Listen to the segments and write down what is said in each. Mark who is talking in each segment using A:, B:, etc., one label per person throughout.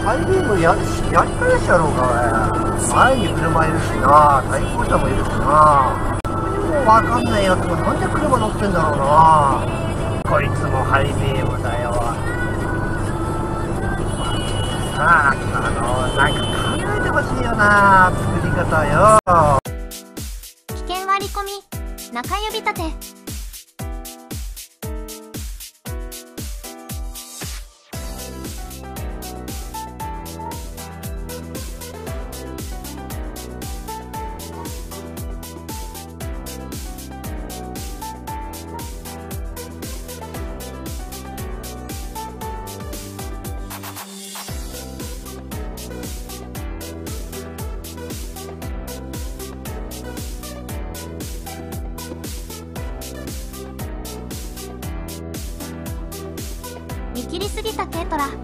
A: ハイビームやり返しやろうか、前に車いるしな、対向車もいるしな。もうわかんないやつがなんで車乗ってんだろうな。こいつもハイビームだよ。さあ、なんか考えてほしいよな、作り方よ。
B: 危険割り込み、中指立て。見切りすぎた軽トラ。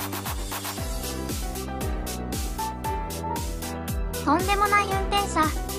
B: とんでもない運転者。